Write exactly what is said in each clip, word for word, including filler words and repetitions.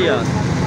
यार।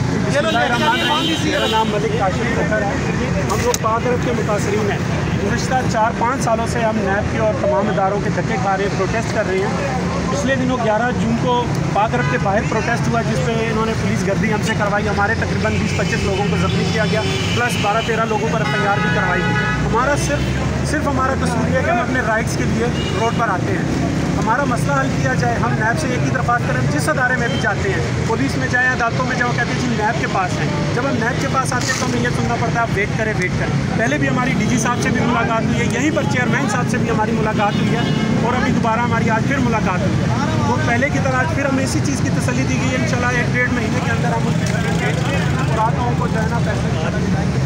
मेरा नाम मलिक काशिफ ज़फ़र है। हम लोग पाक अरब के मुतासरीन हैं। गुज़श्ता चार पाँच सालों से हम नैब के और तमाम इदारों के धक्के खा रहे हैं, प्रोटेस्ट कर रहे हैं। पिछले दिनों ग्यारह जून को पाक अरब के बाहर प्रोटेस्ट हुआ, जिस पे इन्होंने पुलिस गर्दी हमसे करवाई। हमारे तकरीबन बीस पच्चीस लोगों को ज़ख्मी किया गया, प्लस बारह तेरह लोगों पर एफ आई आर भी करवाई गई। हमारा सिर्फ सिर्फ हमारा कसूर है कि हम अपने राइट्स के लिए रोड पर आते हैं। हमारा मसला हल किया जाए। हम नैब से एक ही दरख्वास्त करें, जिस अदारे में भी जाते हैं, पुलिस में जाएँ, अदालतों में जाओ, कहते हैं जी नैब के पास हैं। जब हम नैब के पास आते हैं तो हमें यह सुनना पड़ता है आप वेट करें वेट करें। पहले भी हमारी डी जी साहब से भी मुलाकात हुई है, यहीं पर चेयरमैन साहब से भी हमारी मुलाकात हुई है, और अभी दोबारा हमारी आज फिर मुलाकात हुई है। तो पहले की तरह आज फिर हमें इसी चीज़ की तसल्ली दी गई है, इंशाल्लाह एक डेढ़ महीने के अंदर हम उनकी ज़मीन बेच के रातों को जो है ना पैसे दिलाएंगे।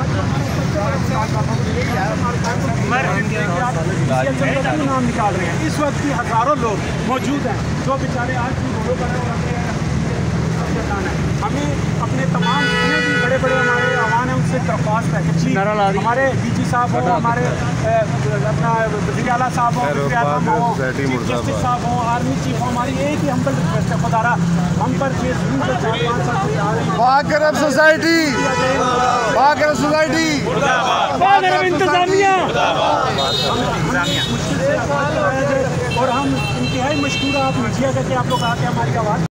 नाम निकाल रहे हैं, इस वक्त भी हज़ारों लोग मौजूद हैं जो बेचारे आज भी घोड़ों पर हैं। हमें अपने तमाम जितने भी बड़े बड़े हमारे आवान हैं उनसे दरख्वास्त है कि हमारे डी जी साहब हो, हमारे अपना वज़ीर आला साहब हो, जस्टिस साहब हो, आर्मी चीफ हो, हमारी एक ही हम्बल रिक्वेस्ट है, खुदारा हम पर ये पाक अरब सोसाइटी, पाक अरब सोसाइटी, पाक अरब इंतजामिया, और हम इंतहाई मशहूर आप मीडिया करके आप लोग आके हमारी आवाज़